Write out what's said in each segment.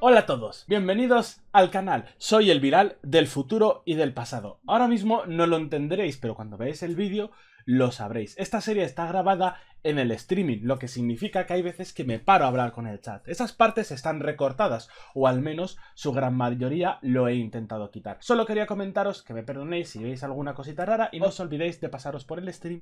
Hola a todos, bienvenidos al canal. Soy el Viral del futuro y del pasado. Ahora mismo no lo entenderéis, pero cuando veáis el vídeo lo sabréis. Esta serie está grabada en el streaming, lo que significa que hay veces que me paro a hablar con el chat. Esas partes están recortadas, o al menos su gran mayoría lo he intentado quitar. Solo quería comentaros que me perdonéis si veis alguna cosita rara y no os olvidéis de pasaros por el stream.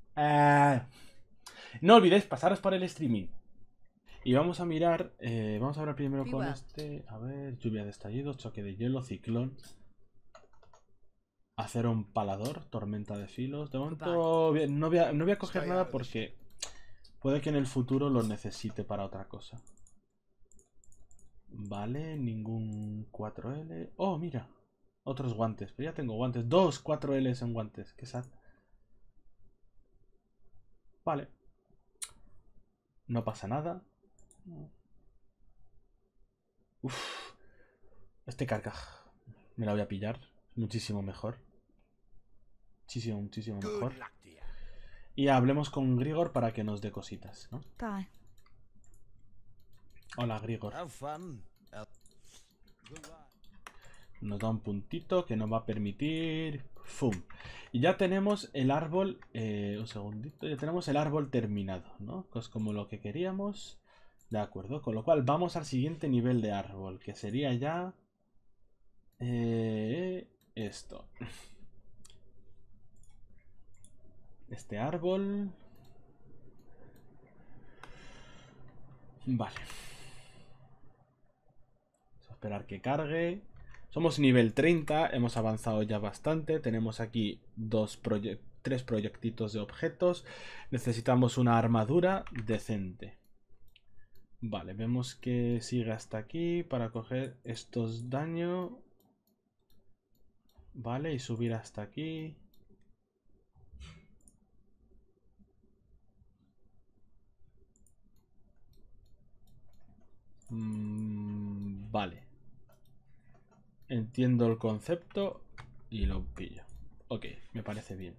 No olvidéis pasaros por el streaming. Y vamos a mirar, vamos a hablar primero con este, a ver, lluvia de estallido, choque de hielo, ciclón, acero empalador, tormenta de filos. De momento no voy a coger nada porque puede que en el futuro lo necesite para otra cosa. Vale, ningún 4L. Oh, mira, otros guantes, pero ya tengo guantes, dos 4Ls en guantes, qué sad. Vale, no pasa nada. Uf, este carcaj me la voy a pillar, muchísimo mejor. Muchísimo mejor. Y hablemos con Grigor para que nos dé cositas, ¿no? Hola, Grigor. Nos da un puntito que nos va a permitir... ¡Fum! Y ya tenemos el árbol... un segundito. Ya tenemos el árbol terminado, ¿no? Pues como lo que queríamos. De acuerdo. Con lo cual vamos al siguiente nivel de árbol. Que sería ya... esto. Este árbol... Vale. Vamos a esperar que cargue. Somos nivel 30, hemos avanzado ya bastante. Tenemos aquí tres proyectitos de objetos. Necesitamos una armadura decente. Vale, vemos que sigue hasta aquí para coger estos daños. Vale, y subir hasta aquí. Vale. Entiendo el concepto y lo pillo. Ok, me parece bien.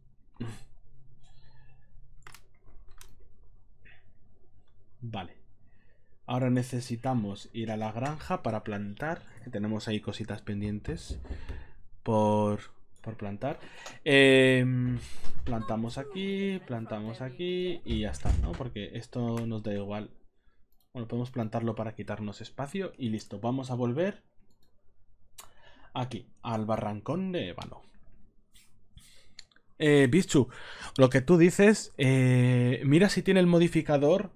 Vale. Ahora necesitamos ir a la granja para plantar. Que tenemos ahí cositas pendientes por plantar. Plantamos aquí y ya está, ¿no? Porque esto nos da igual. Bueno, podemos plantarlo para quitarnos espacio y listo. Vamos a volver aquí, al barrancón de ébano. Bichu, lo que tú dices, mira si tiene el modificador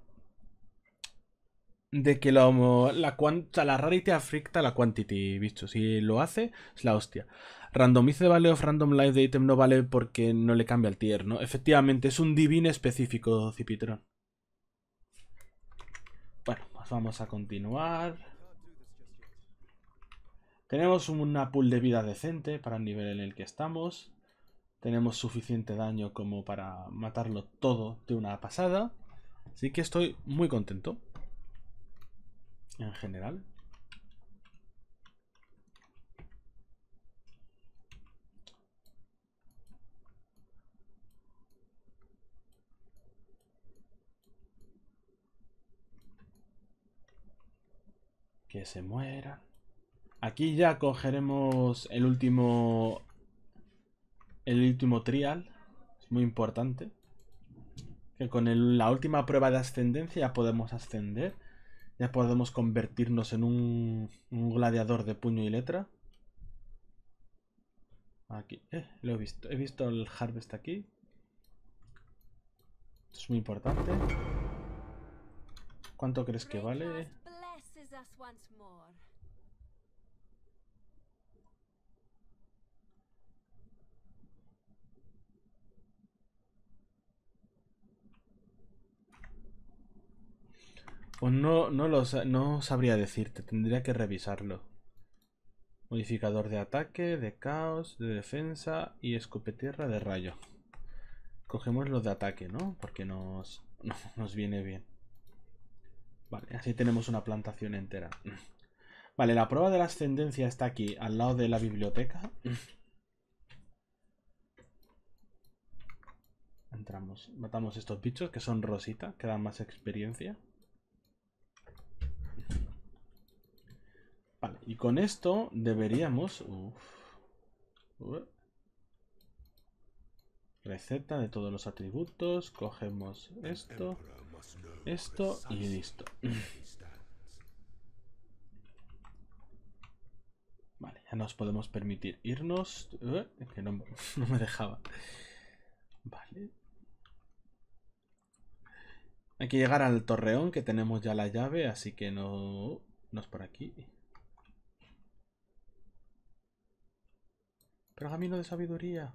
de que la rarity afecta la quantity, Bichu. Si lo hace, es la hostia. Randomize value of random life de item no vale porque no le cambia el tier, ¿no? Efectivamente, es un divine específico, Cipitron. Bueno, pues vamos a continuar. Tenemos una pool de vida decente para el nivel en el que estamos. Tenemos suficiente daño como para matarlo todo de una pasada. Así que estoy muy contento. En general. Que se muera. Aquí ya cogeremos el último trial. Es muy importante. Que con la última prueba de ascendencia ya podemos ascender. Ya podemos convertirnos en un gladiador de puño y letra. Aquí, lo he visto. He visto el harvest aquí. Esto es muy importante. ¿Cuánto crees que vale? Pues no sabría decirte, tendría que revisarlo. Modificador de ataque, de caos, de defensa y escupetierra de rayo. Cogemos los de ataque, ¿no? Porque nos viene bien. Vale, así tenemos una plantación entera. Vale, la prueba de la ascendencia está aquí, al lado de la biblioteca. Entramos, matamos estos bichos que son rosita, que dan más experiencia. y con esto deberíamos... Receta de todos los atributos. Cogemos esto, esto y listo. Vale, ya nos podemos permitir irnos. Que no me dejaba. Vale. Hay que llegar al torreón, que tenemos ya la llave, así que no es por aquí. Pergamino de sabiduría.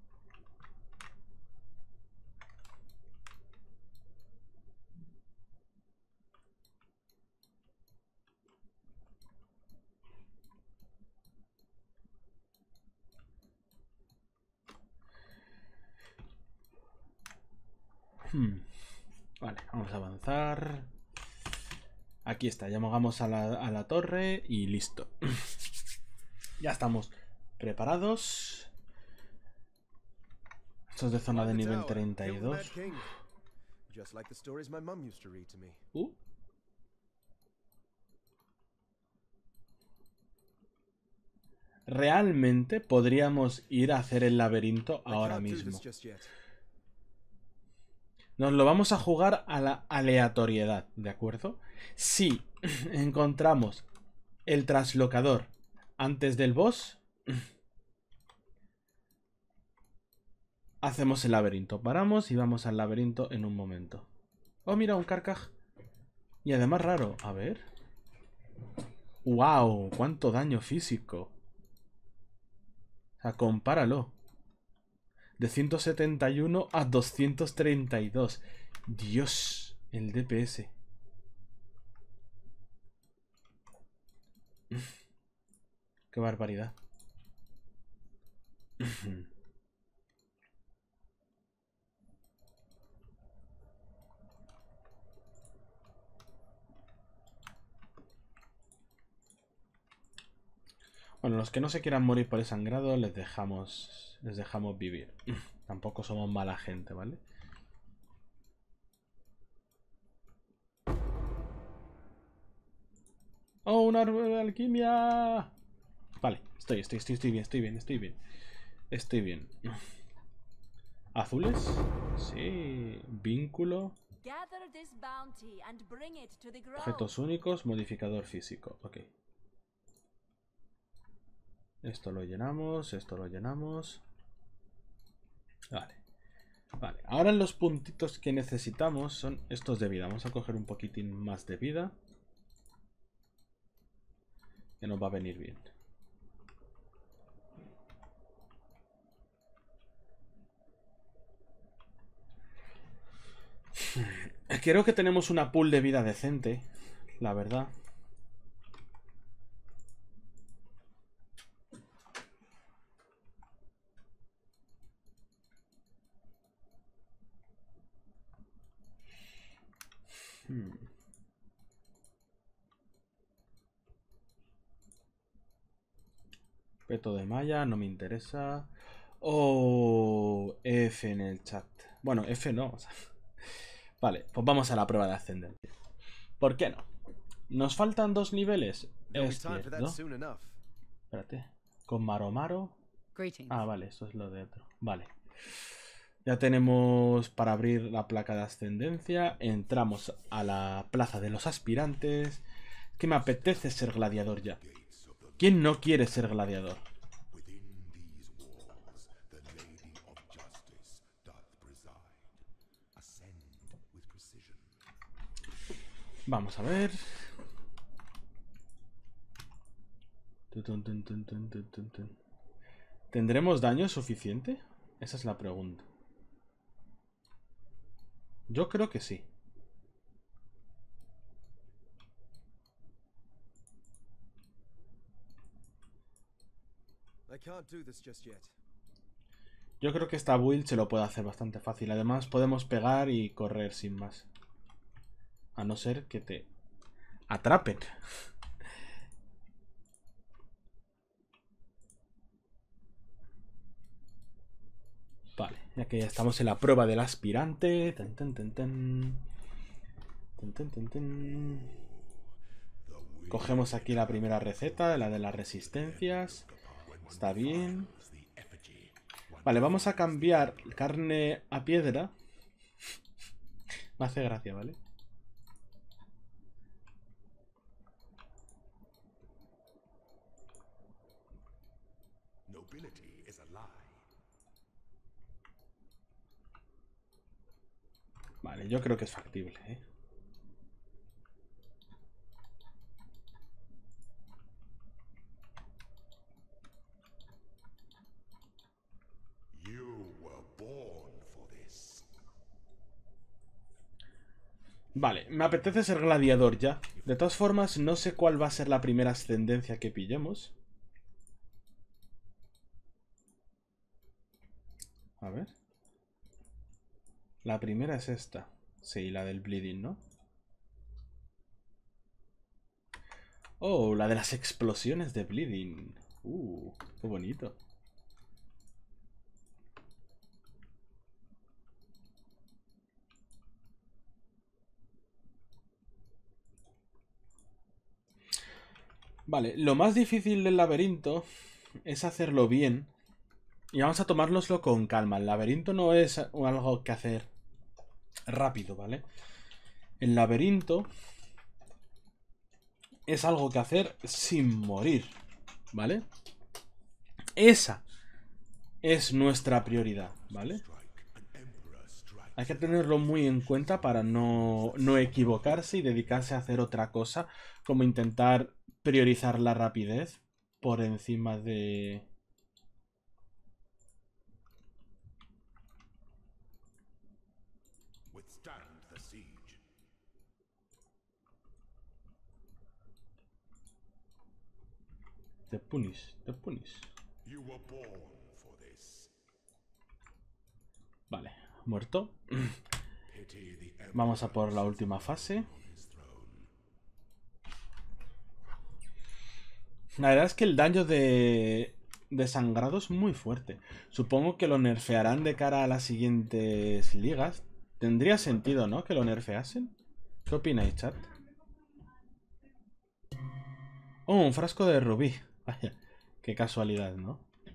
Vale, vamos a avanzar. Aquí está, ya llegamos a la torre y listo. Ya estamos preparados. Esto es de zona de nivel 32. Realmente podríamos ir a hacer el laberinto ahora mismo. Nos lo vamos a jugar a la aleatoriedad, ¿de acuerdo? Si encontramos el traslocador antes del boss, hacemos el laberinto. Paramos y vamos al laberinto en un momento. Oh, mira, un Carcaj. Y además raro. A ver. ¡Wow! ¡Cuánto daño físico! O sea, compáralo. De 171 a 232. Dios, el DPS. Qué barbaridad. Bueno, los que no se quieran morir por el sangrado les dejamos vivir. Tampoco somos mala gente, ¿vale? ¡Oh, un árbol de alquimia! Vale, estoy bien. Estoy bien. ¿Azules? Sí. Vínculo. Objetos únicos, modificador físico. Ok. Esto lo llenamos, esto lo llenamos. Vale. Vale, ahora los puntitos que necesitamos son estos de vida. Vamos a coger un poquitín más de vida. Que nos va a venir bien. Creo que tenemos una pool de vida decente, la verdad. Peto de malla, no me interesa. Oh, F en el chat. Bueno, F no. O sea. Vale, pues vamos a la prueba de ascendencia. ¿Por qué no? Nos faltan 2 niveles. Es cierto. Espérate. Con Maromaro. Ah, vale, esto es lo de otro. Vale. Ya tenemos para abrir la placa de ascendencia. Entramos a la plaza de los aspirantes. Que me apetece ser gladiador ya. ¿Quién no quiere ser gladiador? Vamos a ver. ¿Tendremos daño suficiente? Esa es la pregunta. Yo creo que sí. Yo creo que esta build se lo puede hacer bastante fácil. Además podemos pegar y correr sin más. A no ser que te atrapen. Vale, ya que ya estamos en la prueba del aspirante. Cogemos aquí la primera receta, la de las resistencias. Está bien. Vale, vamos a cambiar carne a piedra. Me hace gracia, ¿vale? Vale, yo creo que es factible, ¿eh? Vale, me apetece ser gladiador ya. De todas formas, no sé cuál va a ser la primera ascendencia que pillemos. A ver. La primera es esta. Sí, la del bleeding, ¿no? Oh, la de las explosiones de bleeding. Qué bonito. Vale, lo más difícil del laberinto es hacerlo bien. Y vamos a tomárnoslo con calma. El laberinto no es algo que hacer rápido, ¿vale? El laberinto es algo que hacer sin morir, ¿vale? Esa es nuestra prioridad, ¿vale? Hay que tenerlo muy en cuenta para no equivocarse y dedicarse a hacer otra cosa, como intentar priorizar la rapidez por encima de... Te punish, te punish. Vale, muerto. Vamos a por la última fase. La verdad es que el daño de sangrado es muy fuerte. Supongo que lo nerfearán de cara a las siguientes ligas. Tendría sentido, ¿no? Que lo nerfeasen. ¿Qué opináis, chat? Oh, un frasco de rubí. Vaya, qué casualidad, ¿no?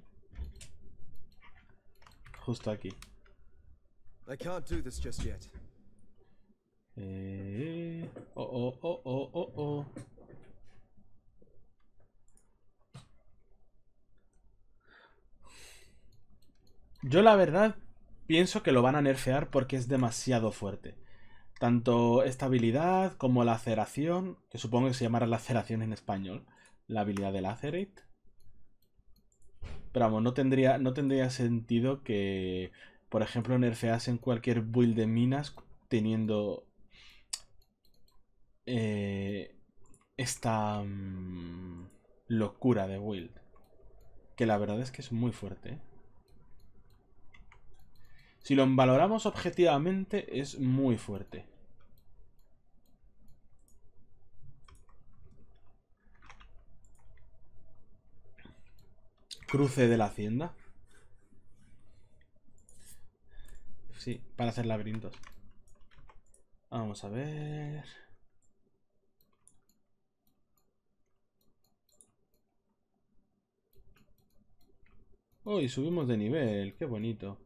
Justo aquí. Oh. Yo la verdad pienso que lo van a nerfear porque es demasiado fuerte. Tanto estabilidad como laceración, que supongo que se llamará laceración en español, la habilidad de Lacerate. Pero vamos, no tendría sentido que, por ejemplo, nerfeasen cualquier build de minas teniendo esta locura de build. Que la verdad es que es muy fuerte, ¿eh? Si lo valoramos objetivamente, es muy fuerte. Cruce de la hacienda. Sí, para hacer laberintos. Vamos a ver. Uy, subimos de nivel. Qué bonito.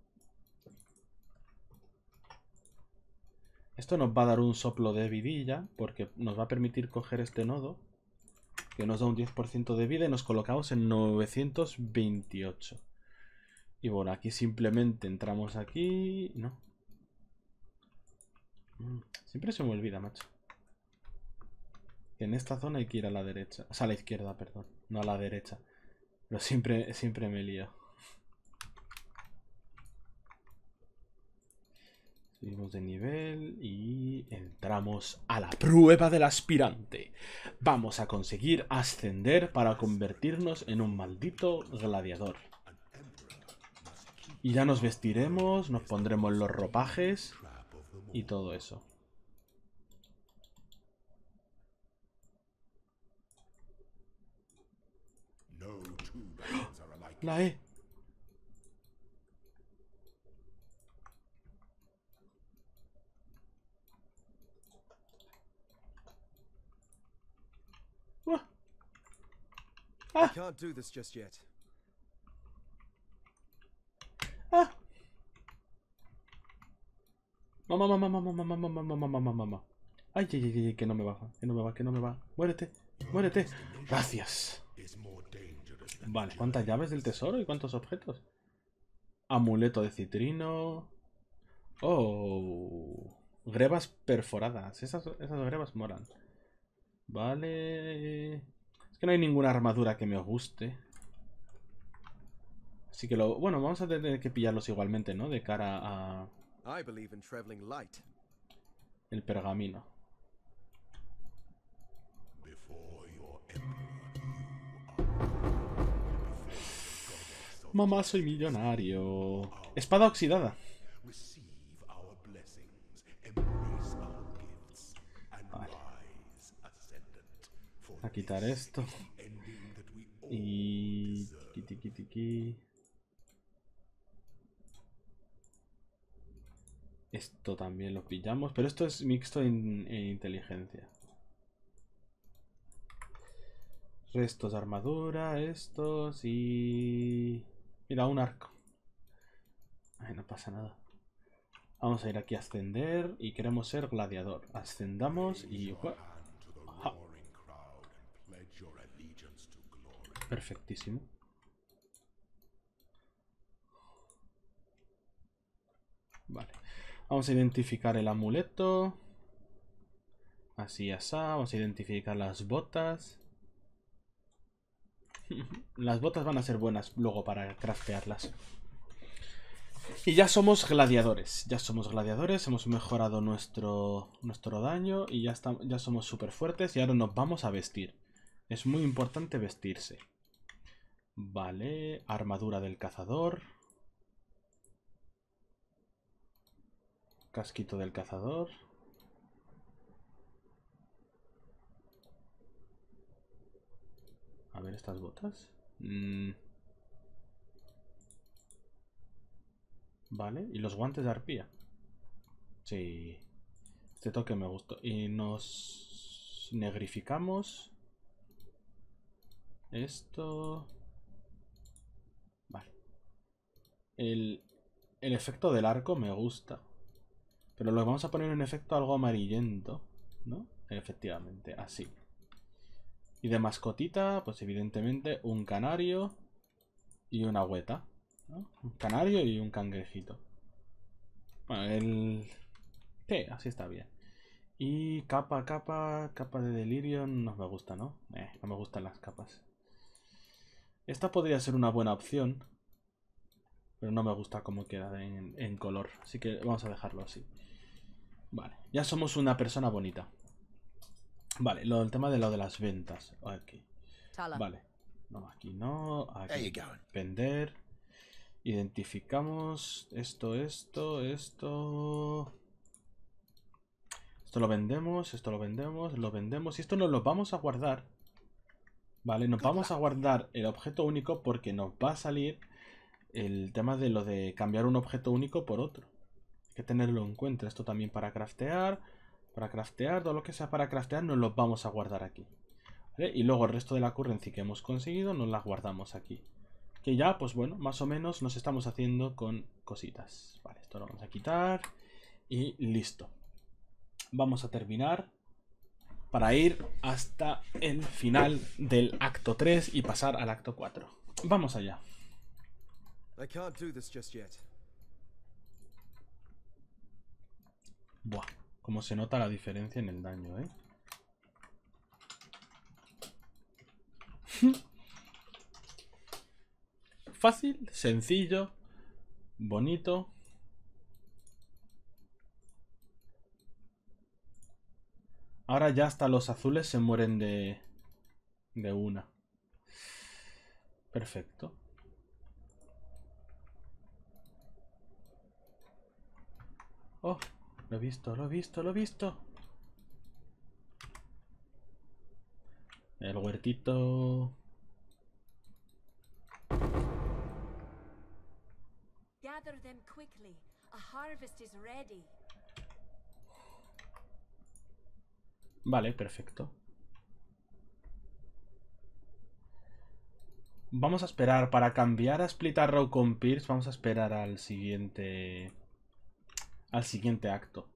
Esto nos va a dar un soplo de vidilla, porque nos va a permitir coger este nodo, que nos da un 10% de vida y nos colocamos en 928. Y bueno, aquí simplemente entramos aquí... No. Siempre se me olvida, macho. Que en esta zona hay que ir a la derecha. O sea, a la izquierda, perdón. No a la derecha. Pero siempre me lío. Subimos de nivel y entramos a la prueba del aspirante. Vamos a conseguir ascender para convertirnos en un maldito gladiador. Y ya nos vestiremos, nos pondremos los ropajes y todo eso. La E. Ah, Can't do this just yet. ah. Mamá, mamá, mamá, mamá, mamá, mamá, mamá, mamá. Ay, ay, ay, ay, que no me baja, que no me va, que no me va. Muérete, muérete. Gracias. Vale, ¿cuántas llaves del tesoro y cuántos objetos? Amuleto de citrino. Oh. Grebas perforadas. Esas grebas moran. Vale. Es que no hay ninguna armadura que me guste. Así que lo... Bueno, vamos a tener que pillarlos igualmente, ¿no? De cara a... I believe in traveling light. el pergamino. Mamá, soy millonario. Espada oxidada. Vale. A quitar esto. Y... Tiki, tiki, tiki. Esto también lo pillamos. Pero esto es mixto en inteligencia. Restos de armadura, estos y... Mira, un arco. Ay, no pasa nada. Vamos a ir aquí a ascender y queremos ser gladiador. Ascendamos y... ¡Ja! Perfectísimo. Vale. Vamos a identificar el amuleto. Así, así. Vamos a identificar las botas. Las botas van a ser buenas luego para craftearlas. Y ya somos gladiadores. Ya somos gladiadores. Hemos mejorado nuestro daño. Y ya somos súper fuertes. Y ahora nos vamos a vestir. Es muy importante vestirse. Vale. Armadura del cazador. Casquito del cazador. A ver estas botas. Vale. Y los guantes de arpía. Sí. Este toque me gustó. Y nos negrificamos. Esto. Vale. El efecto del arco me gusta. Pero lo vamos a poner en efecto algo amarillento, ¿no? Efectivamente, así. Y de mascotita, pues evidentemente un canario y una agüeta, ¿no? Un canario y un cangrejito. Bueno, sí, así está bien. Y capa de delirio no me gusta, ¿no? No me gustan las capas. Esta podría ser una buena opción, pero no me gusta cómo queda en color. Así que vamos a dejarlo así. Vale, ya somos una persona bonita. Vale, el tema de lo de las ventas. Aquí. Vale. No, aquí no. Aquí. Vender. Identificamos esto. Esto lo vendemos, esto lo vendemos. Y esto nos lo vamos a guardar. Vale, nos vamos a guardar el objeto único porque nos va a salir el tema de lo de cambiar un objeto único por otro. Hay que tenerlo en cuenta. Esto también para craftear. Todo lo que sea para craftear nos lo vamos a guardar aquí. ¿Vale? Y luego el resto de la currency que hemos conseguido nos la guardamos aquí. Que ya, pues bueno, más o menos nos estamos haciendo con cositas. Vale, esto lo vamos a quitar. Y listo. Vamos a terminar para ir hasta el final del acto 3 y pasar al acto 4. Vamos allá. Buah, cómo se nota la diferencia en el daño, ¿eh? Fácil, sencillo, bonito. Ahora ya hasta los azules se mueren de una. Perfecto. Oh, lo he visto. El huertito. Gather them quickly. A harvest is ready. Vale, perfecto. Vamos a esperar para cambiar a Split Arrow con Pierce. Vamos a esperar al siguiente acto.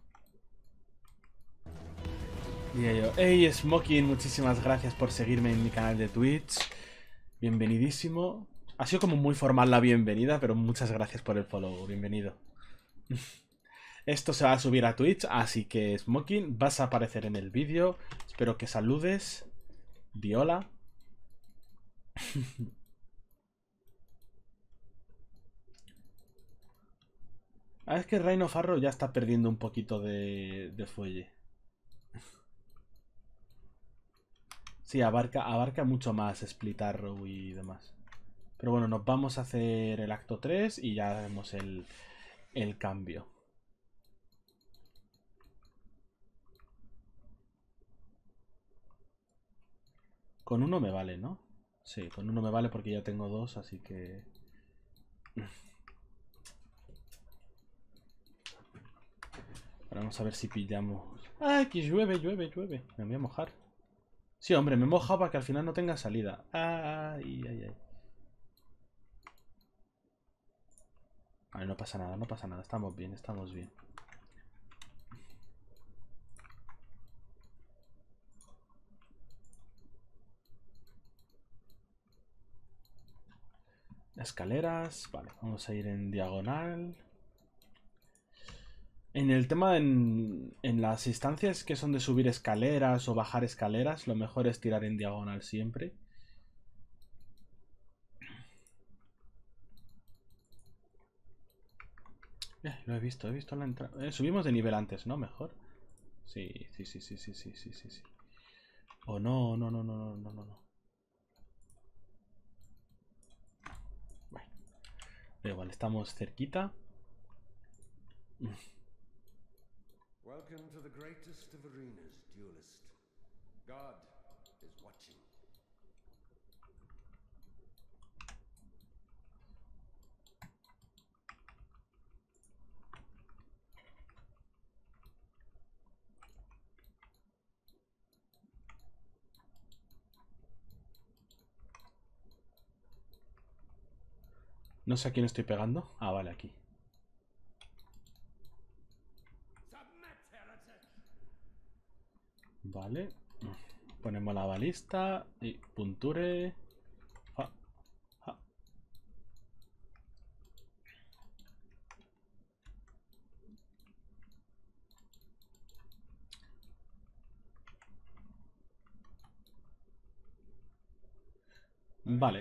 Diría yo, hey Smoking, muchísimas gracias por seguirme en mi canal de Twitch. Bienvenidísimo. Ha sido como muy formal la bienvenida, pero muchas gracias por el follow. Bienvenido. Esto se va a subir a Twitch, así que Smoking, vas a aparecer en el vídeo. Espero que saludes. Di hola. Es que Reino Farro ya está perdiendo un poquito de fuelle. Sí, abarca mucho más Split Arrow y demás. Pero bueno, nos vamos a hacer el acto 3 y ya haremos el cambio. Con uno me vale, ¿no? Sí, con uno me vale porque ya tengo dos, así que... Ahora vamos a ver si pillamos... ¡Ay, que llueve! Me voy a mojar. Sí, hombre, me he mojado para que al final no tenga salida. ¡Ay! Vale, no pasa nada, no pasa nada. Estamos bien, estamos bien. Escaleras. Vale, vamos a ir en diagonal. En el tema, en las instancias que son de subir escaleras o bajar escaleras, lo mejor es tirar en diagonal siempre. Lo he visto la entrada. Subimos de nivel antes, ¿no? Mejor. Sí. O no. Bueno. Pero igual, estamos cerquita. Welcome to the greatest of arenas, duelist. God is watching. No sé a quién estoy pegando. Ah, vale, aquí. Vale. Ponemos la balista y punture. Vale.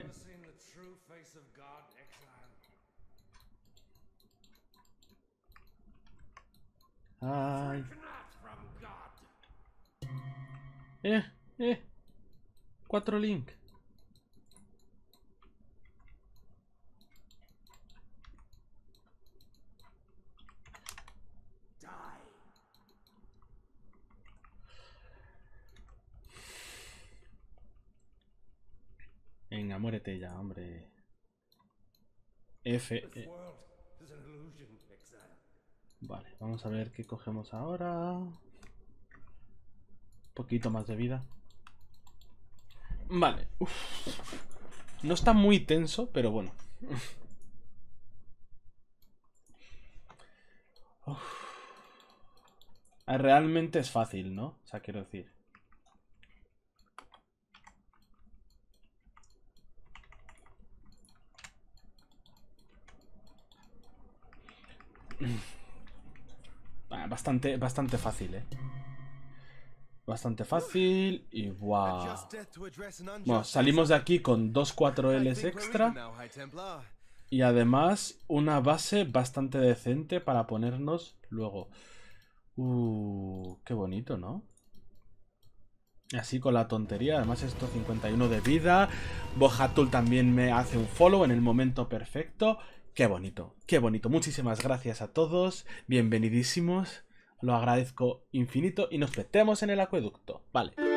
Ay. 4 Link. Venga, muérete ya, hombre. F. Vale, vamos a ver qué cogemos ahora. Un poquito más de vida. Vale. Uf. No está muy tenso, pero bueno. Realmente es fácil, ¿no? O sea, quiero decir. Bastante fácil, ¿eh? Bastante fácil y wow. Bueno, salimos de aquí con 2 4Ls extra. Y además una base bastante decente para ponernos luego. Qué bonito, ¿no? Así con la tontería. Además esto 51 de vida. Bohatul también me hace un follow en el momento perfecto. Qué bonito, qué bonito. Muchísimas gracias a todos. Bienvenidísimos. Lo agradezco infinito y nos metemos en el acueducto. Vale.